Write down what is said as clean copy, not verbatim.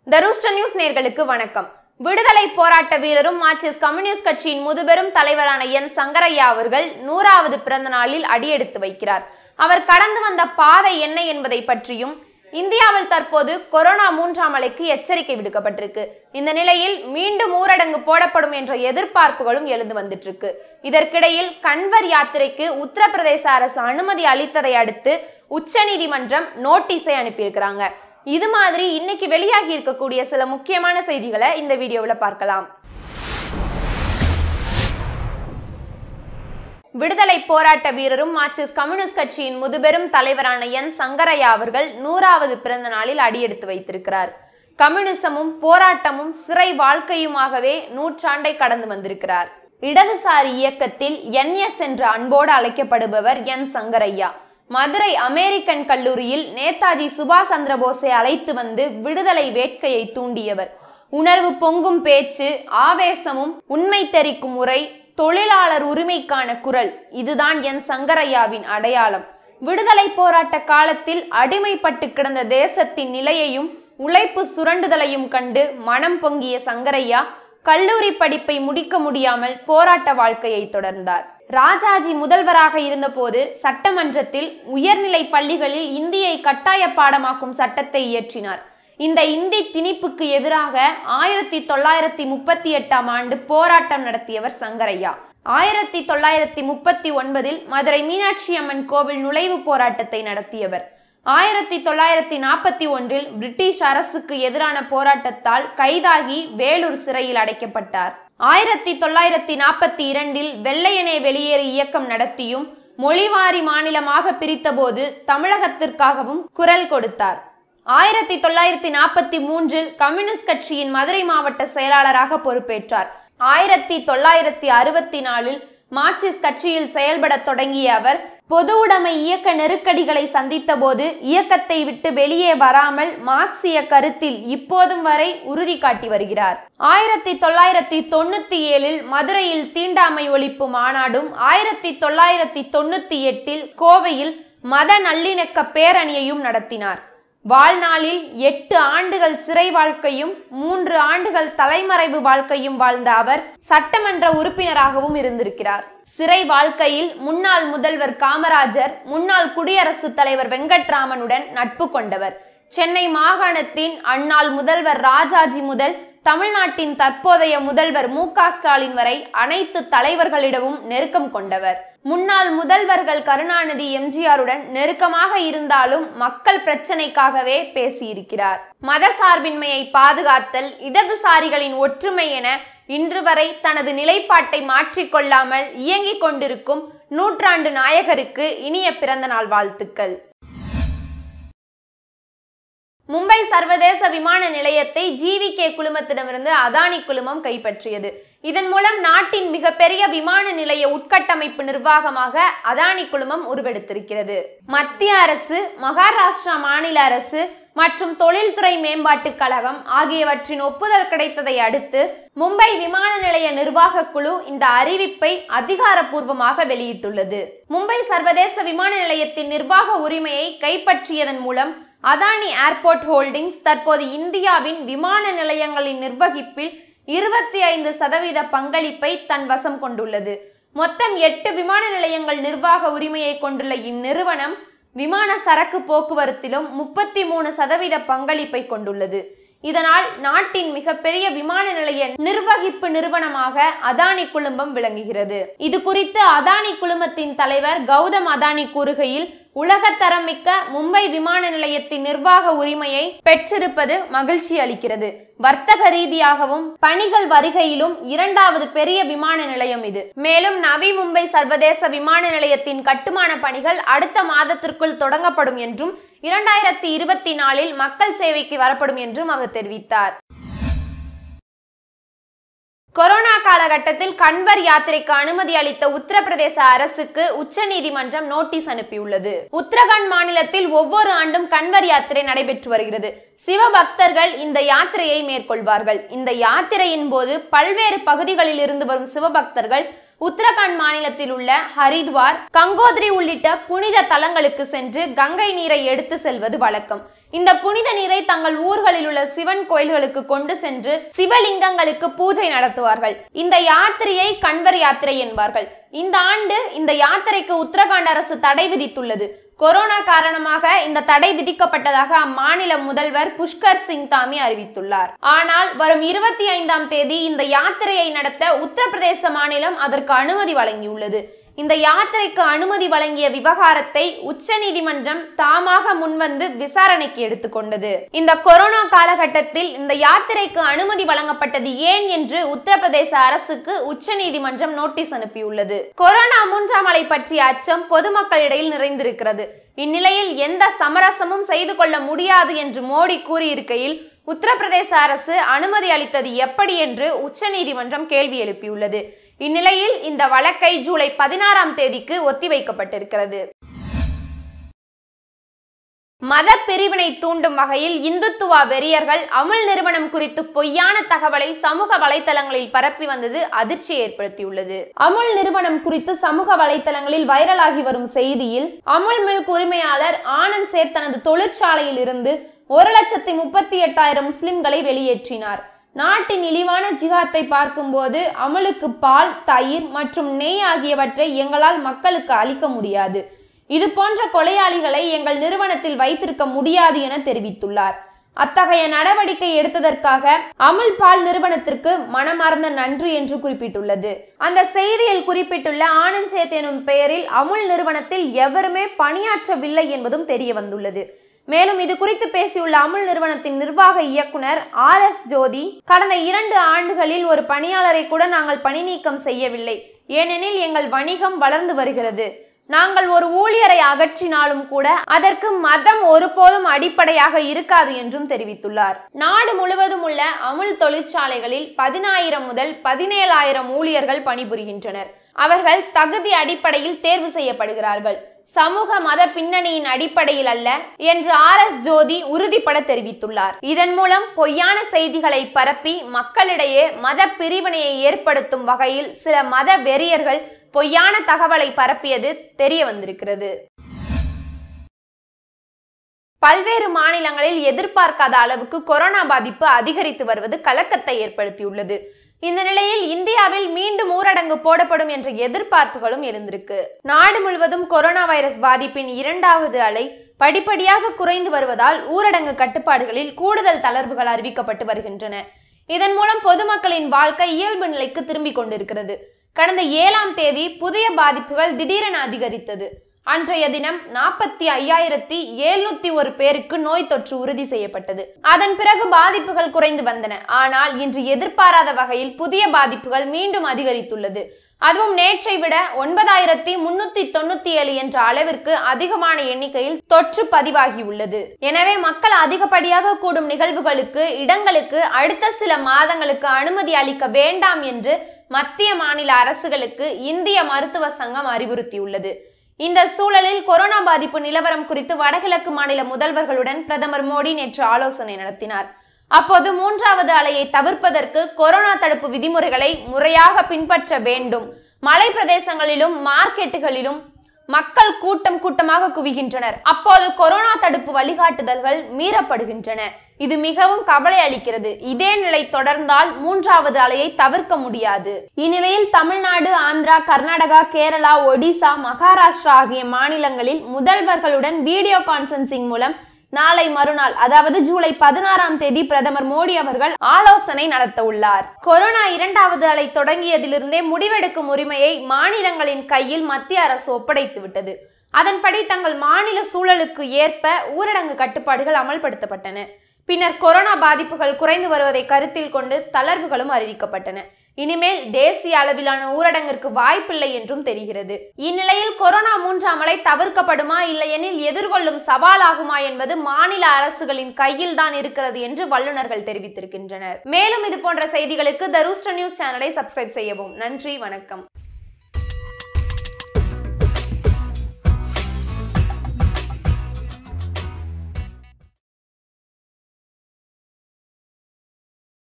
The Rooster News நேயர்களுக்கு வணக்கம். விடுதலை போராட்ட வீரரும் மார்க்சிஸ்ட் கம்யூனிஸ்ட் கட்சியின் முதுபெரும் தலைவரான என் சங்கரையா அவர்கள் 100வது பிறந்த நாளில் அடியெடுத்து வைக்கிறார். அவர் கடந்து வந்த பாதை என்ன என்பதை பற்றியும், இந்தியாவில் தற்போது கொரோனா 3ஆம் அலைக்கு எச்சரிக்கை விடுக்கப்பட்டிருக்கு. இந்த நிலையில் மீண்டும் ஊரடங்கு போடப்படும் என்ற எதிர்பார்ப்புகளும் எழுந்து வந்துட்டு இருக்கு. இதற்கிடையில் கன்வர் யாத்திரைக்கு உத்தரப்பிரதேச அரசு அனுமதி அளித்ததை அடுத்து உச்சநீதிமன்றம் நோட்டீஸை அனுப்பியிருக்கிறாங்க. இது மாதிரி இன்னைக்கு வெளியாகி இருக்கக்கூடிய சில முக்கியமான செய்திகளை இந்த வீடியோவில் பார்க்கலாம். விடுதலை போராட்ட வீரரும் மார்க்சிஸ்ட் கம்யூனிஸ்ட் கட்சியின் முதுபெரும் தலைவரான என் சங்கரையா அவர்கள் 100வது பிறந்த நாளில் அடியெடுத்து வைத்திருக்கிறார். கம்யூனிசமும் போராட்டமும் சிறை வாழ்க்கையுமாகவே நூற்றாண்டை கடந்து வந்திருக்கிறார். இடதுசாரி இயக்கத்தில் NS என்று அன்போடு அழைக்கப்படுபவர் என் சங்கரையா. மதுரை அமெரிக்கன் கல்லூரியில் நேதாஜி சுபாஷ் சந்திர போஸை அழைத்து வந்து விடுதலை வேட்கையை தூண்டியவர். உணர்வு பொங்கும் பேச்சு, ஆவேசமும் உண்மை தெரிக்கும் உரை, தொழிலாளர் உரிமைக்கான குரல், இதுதான் என் சங்கரையாவின் அடையாளம். விடுதலை போராட்ட காலத்தில் அடிமைப்பட்டு கிடந்த தேசத்தின் நிலையையும் உழைப்பு சுரண்டுதலையும் கண்டு மனம் பொங்கிய சங்கரையா கல்லூரி படிப்பை முடிக்க முடியாமல் போராட்ட வாழ்க்கையை தொடர்ந்தார். ராஜாஜி முதல்வராக இருந்தபோது சட்டமன்றத்தில் உயர்நிலை பள்ளிகளில் இந்தியை கட்டாய பாடமாக்கும் சட்டத்தை இயற்றினார். இந்த இந்தி திணிப்புக்கு எதிராக 1938ஆம் ஆண்டு போராட்டம் நடத்தியவர் சங்கரையா. 1939இல் மதுரை மீனாட்சி அம்மன் கோவில் நுழைவு போராட்டத்தை நடத்தியவர். 1941இல் பிரிட்டிஷ் அரசுக்கு எதிரான போராட்டத்தால் கைதாகி வேலூர் சிறையில் அடைக்கப்பட்டார். 1942இல் வெள்ளையனே வெளியேறு இயக்கம் நடத்தியும் மொழிவாரி மாநிலமாக பிரித்தபோது தமிழகத்திற்காகவும் குரல் கொடுத்தார். 1943இல் கம்யூனிஸ்ட் கட்சியின் மதுரை மாவட்ட செயலாளராக பொறுப்பேற்றார். 1964இல் மார்க்சிஸ்ட் கட்சியில் செயல்பட தொடங்கிய அவர் பொது உடைமை இயக்க நெருக்கடிகளை சந்தித்த போது இயக்கத்தை விட்டு வெளியே வராமல் மார்க்சிய கருத்தில் இப்போதும் வரை உறுதி காட்டி வருகிறார். 1997இல் மதுரையில் தீண்டாமை ஒழிப்பு மாநாடும், 1998இல் கோவையில் மத நல்லிணக்க பேரணியையும் நடத்தினார். வாழ்நாளில் 8 ஆண்டுகள் சிறை வாழ்க்கையும் 3 ஆண்டுகள் தலைமறைவு வாழ்க்கையும் வாழ்ந்த அவர் சட்டமன்ற உறுப்பினராகவும் இருந்திருக்கிறார். சிறை வாழ்க்கையில் முன்னாள் முதல்வர் காமராஜர், முன்னாள் குடியரசுத் தலைவர் வெங்கட்ராமனுடன் நட்பு கொண்டவர். சென்னை மாகாணத்தின் அந்நாள் முதல்வர் ராஜாஜி முதல் தமிழ்நாட்டின் தற்போதைய முதல்வர் MK ஸ்டாலின் வரை அனைத்து தலைவர்களிடமும் நெருக்கம் கொண்டவர். முன்னாள் முதல்வர்கள் கருணாநிதி, MGRுடன் நெருக்கமாக இருந்தாலும் மக்கள் பிரச்சனைக்காகவே பேசியிருக்கிறார். மத சார்பின்மையை பாதுகாத்தல், இடதுசாரிகளின் ஒற்றுமை என இன்று வரை தனது நிலைப்பாட்டை மாற்றிக்கொள்ளாமல் இயங்கிக் கொண்டிருக்கும் நூற்றாண்டு நாயகருக்கு இனிய பிறந்த நாள் வாழ்த்துக்கள். மும்பை சர்வதேச விமான நிலையத்தை GVK குழுமத்திடமிருந்து அதானி குழுமம் கைப்பற்றியது. இதன் மூலம் நாட்டின் மிகப்பெரிய விமான நிலைய உட்கட்டமைப்பு நிர்வாகமாக அதானி குழுமம் உருவெடுத்திருக்கிறது. மத்திய அரசு, மகாராஷ்டிரா மாநில அரசு மற்றும் தொழில்துறை மேம்பாட்டுக் கழகம் ஆகியவற்றின் ஒப்புதல் கிடைத்ததை அடுத்து மும்பை விமான நிலைய நிர்வாக குழு இந்த அறிவிப்பை அதிகாரப்பூர்வமாக வெளியிட்டுள்ளது. மும்பை சர்வதேச விமான நிலையத்தின் நிர்வாக உரிமையை கைப்பற்றியதன் மூலம் அதானி ஏர்போர்ட் ஹோல்டிங்ஸ் தற்போது இந்தியாவின் விமான நிலையங்களின் நிர்வகிப்பில் 25% பங்களிப்பை தன் வசம் கொண்டுள்ளது. மொத்தம் 8 விமான நிலையங்கள் நிர்வாக உரிமையை கொண்டுள்ள இந்நிறுவனம் விமான சரக்கு போக்குவரத்திலும் 33% பங்களிப்பை கொண்டுள்ளது. இதனால் நாட்டின் மிகப்பெரிய விமான நிலைய நிர்வகிப்பு நிறுவனமாக அதானி குழுமம் விளங்குகிறது. இது குறித்து அதானி குழுமத்தின் தலைவர் கௌதம் அதானி கூறுகையில், உலகத்தரமிக்க மும்பை விமான நிலையத்தின் நிர்வாக உரிமையை பெற்றிருப்பது மகிழ்ச்சி அளிக்கிறது. வர்த்தக ரீதியாகவும் பணிகள் வருகையிலும் 2வது பெரிய விமான நிலையம் இது. மேலும் நவி மும்பை சர்வதேச விமான நிலையத்தின் கட்டுமான பணிகள் அடுத்த மாதத்திற்குள் தொடங்கப்படும் என்றும் 2024இல் மக்கள் சேவைக்கு வரப்படும் என்றும் அவர் தெரிவித்தார். கொரோனா காலகட்டத்தில் கன்வர் யாத்திரைக்கு அனுமதி அளித்த உத்தரப்பிரதேச அரசுக்கு உச்சநீதிமன்றம் நோட்டீஸ் அனுப்பியுள்ளது. உத்தரகாண்ட் மாநிலத்தில் ஒவ்வொரு ஆண்டும் கன்வர் யாத்திரை நடைபெற்று வருகிறது. சிவபக்தர்கள் இந்த யாத்திரையை மேற்கொள்வார்கள். இந்த யாத்திரையின் போது பல்வேறு பகுதிகளில் இருந்து வரும் சிவபக்தர்கள் உத்தரகாண்ட் மாநிலத்தில் உள்ள ஹரித்வார், கங்கோத்ரி உள்ளிட்ட புனித தலங்களுக்கு சென்று கங்கை நீரை எடுத்து செல்வது வழக்கம். இந்த புனித நீரை தங்கள் ஊர்களில் உள்ள சிவன் கோயில்களுக்கு கொண்டு சென்று சிவலிங்கங்களுக்கு பூஜை நடத்துவார்கள். இந்த யாத்திரையை கண்வர் யாத்திரை என்பார்கள். இந்த ஆண்டு இந்த யாத்திரைக்கு உத்தரகாண்ட் அரசு தடை விதித்துள்ளது. கொரோனா காரணமாக இந்த தடை விதிக்கப்பட்டதாக அம்மாநில முதல்வர் புஷ்கர் சிங் தாமி அறிவித்துள்ளார். ஆனால் வரும் 25ஆம் தேதி இந்த யாத்திரையை நடத்த உத்தரப்பிரதேச மாநிலம் அதற்கு அனுமதி வழங்கியுள்ளது. இந்த யாத்திரைக்கு அனுமதி வழங்கிய விவகாரத்தை உச்ச நீதிமன்றம் தாமாக முன்வந்து விசாரணைக்கு எடுத்துக்கொண்டது. இந்த கொரோனா காலகட்டத்தில் இந்த யாத்திரைக்கு அனுமதி வழங்கப்பட்டது ஏன் என்று உத்தரப்பிரதேச அரசுக்கு உச்ச நீதிமன்றம் நோட்டீஸ் அனுப்பியுள்ளது. கொரோனா 3ஆம் அலை பற்றிய அச்சம் பொதுமக்களிடையில் நிறைந்திருக்கிறது. இந்நிலையில் எந்த சமரசமும் செய்து கொள்ள முடியாது என்று மோடி கூறியிருக்கையில் உத்தரப்பிரதேச அரசு அனுமதி அளித்தது எப்படி என்று உச்ச நீதிமன்றம் கேள்வி எழுப்பியுள்ளது. இந்நிலையில் இந்த வழக்கை ஜூலை 16ஆம் தேதிக்கு ஒத்திவைக்கப்பட்டிருக்கிறது. மத பிரிவினை தூண்டும் வகையில் இந்துத்துவா வெறியர்கள் அமுல் நிறுவனம் குறித்து பொய்யான தகவலை சமூக வலைதளங்களில் பரப்பி வந்தது அதிர்ச்சியை ஏற்படுத்தியுள்ளது. அமுல் நிறுவனம் குறித்து சமூக வலைதளங்களில் வைரலாகி வரும் செய்தியில் அமுல் மில்க் உரிமையாளர் ஆனந்த் சேத் தனது தொழிற்சாலையில் இருந்து 1,38,000 முஸ்லிம்களை வெளியேற்றினார். நாட்டின் இழிவான ஜிஹாத்தை பார்க்கும்போது அமுலுக்கு பால், தயிர் மற்றும் நெய் ஆகியவற்றை எங்களால் மக்களுக்கு அளிக்க முடியாது. இது போன்ற கொலையாளிகளை எங்கள் நிறுவனத்தில் வைத்திருக்க முடியாது என தெரிவித்துள்ளார். அத்தகைய நடவடிக்கை எடுத்ததற்காக அமுல் பால் நிறுவனத்திற்கு மனமார்ந்த நன்றி என்று குறிப்பிட்டுள்ளது. அந்த செய்தியில் குறிப்பிட்டுள்ள ஆனந்த் சேத் எனும் பெயரில் அமுல் நிறுவனத்தில் எவருமே பணியாற்றவில்லை என்பதும் தெரிய வந்துள்ளது. மேலும் இது குறித்து பேசியுள்ள அமுல் நிறுவனத்தின் நிர்வாக இயக்குனர் RS ஜோதி, கடந்த 2 ஆண்டுகளில் ஒரு பணியாளரை கூட நாங்கள் பணி நீக்கம் செய்யவில்லை. ஏனெனில் எங்கள் வணிகம் வளர்ந்து வருகிறது. நாங்கள் ஒரு ஊழியரை அகற்றினாலும் கூட அதற்கு மதம் ஒருபோதும் அடிப்படையாக இருக்காது என்றும் தெரிவித்துள்ளார். நாடு முழுவதும் உள்ள அமுல் தொழிற்சாலைகளில் 10,000 முதல் 17,000 ஊழியர்கள் பணிபுரிகின்றனர். அவர்கள் தகுதி அடிப்படையில் தேர்வு செய்யப்படுகிறார்கள். சமூக மத பின்னணியின் அடிப்படையில் அல்ல என்று RS ஜோதி உறுதிபட தெரிவித்துள்ளார். இதன் மூலம் பொய்யான செய்திகளை பரப்பி மக்களிடையே மத பிரிவினையை ஏற்படுத்தும் வகையில் சில மத வெறியர்கள் பொய்யான தகவலை பரப்பியது தெரிய வந்திருக்கிறது. பல்வேறு மாநிலங்களில் எதிர்பார்க்காத அளவுக்கு கொரோனா பாதிப்பு அதிகரித்து வருவது கலக்கத்தை ஏற்படுத்தியுள்ளது. இந்த நிலையில் இந்தியாவில் மீண்டும் ஊரடங்கு போடப்படும் என்ற எதிர்பார்ப்புகளும் எழுந்திருக்கு. நாடு முழுவதும் கொரோனா வைரஸ் பாதிப்பின் 2வது அலை படிப்படியாக குறைந்து வருவதால் ஊரடங்கு கட்டுப்பாடுகளில் கூடுதல் தளர்வுகள் அறிவிக்கப்பட்டு வருகின்றன. இதன் மூலம் பொதுமக்களின் வாழ்க்கை இயல்பு நிலைக்கு திரும்பிக் கொண்டிருக்கிறது. கடந்த 7ஆம் தேதி புதிய பாதிப்புகள் திடீரென அதிகரித்தது. அன்றைய தினம் 45,701 பேருக்கு நோய் தொற்று உறுதி செய்யப்பட்டது. அதன் பிறகு பாதிப்புகள் குறைந்து வந்தன. ஆனால் இன்று எதிர்பாராத வகையில் புதிய பாதிப்புகள் மீண்டும் அதிகரித்துள்ளது. அதுவும் நேற்றை விட 9,397 என்ற அளவிற்கு அதிகமான எண்ணிக்கையில் தொற்று பதிவாகியுள்ளது. எனவே மக்கள் அதிகப்படியாக கூடும் நிகழ்வுகளுக்கு, இடங்களுக்கு அடுத்த சில மாதங்களுக்கு அனுமதி அளிக்க வேண்டாம் என்று மத்திய மாநில அரசுகளுக்கு இந்திய மருத்துவ சங்கம் அறிவுறுத்தியுள்ளது. இந்த சூழலில் கொரோனா பாதிப்பு நிலவரம் குறித்து வடகிழக்கு மாநில முதல்வர்களுடன் பிரதமர் மோடி நேற்று ஆலோசனை நடத்தினார். அப்போது 3வது அலையை தவிர்ப்பதற்கு கொரோனா தடுப்பு விதிமுறைகளை முறையாக பின்பற்ற வேண்டும். மலை பிரதேசங்களிலும் மார்க்கெட்டுகளிலும் மக்கள் கூட்டமாக குவிகின்றனர். அப்போது கொரோனா தடுப்பு வழிகாட்டுதல்கள் மீறப்படுகின்றன. இது மிகவும் கவலை அளிக்கிறது. இதே நிலை தொடர்ந்தால் 3வது அலையை தவிர்க்க முடியாது. இந்நிலையில் தமிழ்நாடு, ஆந்திரா, கர்நாடகா, கேரளா, ஒடிசா, மகாராஷ்டிரா ஆகிய மாநிலங்களில் முதல்வர்களுடன் வீடியோ கான்பரன்சிங் மூலம் நாளை மறுநாள் அதாவது ஜூலை 16ஆம் தேதி பிரதமர் மோடி அவர்கள் ஆலோசனை நடத்த உள்ளார். கொரோனா 2வது அலை தொடங்கியதிலிருந்தே முடிவெடுக்கும் உரிமையை மாநிலங்களின் கையில் மத்திய அரசு ஒப்படைத்து விட்டது. அதன்படி தங்கள் மாநில சூழலுக்கு ஏற்ப ஊரடங்கு கட்டுப்பாடுகள் அமல்படுத்தப்பட்டன. பின்னர் கொரோனா பாதிப்புகள் குறைந்து வருவதை கருத்தில் கொண்டு தளர்வுகளும் அறிவிக்கப்பட்டன. இனிமேல் தேசிய அளவிலான ஊரடங்கிற்கு வாய்ப்பில்லை என்றும் தெரிகிறது. இந்நிலையில் கொரோனா 3ஆம் அலை தவிர்க்கப்படுமா இல்லையெனில் எதிர்கொள்ளும் சவாலாகுமா என்பது மாநில அரசுகளின் கையில் தான் இருக்கிறது என்று வல்லுநர்கள் தெரிவித்திருக்கின்றனர். மேலும் இது போன்ற செய்திகளுக்கு த ரூஸ்டர் நியூஸ் சேனலை சப்ஸ்கிரைப் செய்யவும். நன்றி, வணக்கம்.